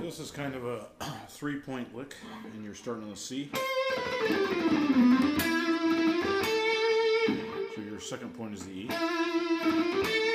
So this is kind of a 3-point lick, and you're starting on the C. So your second point is the E.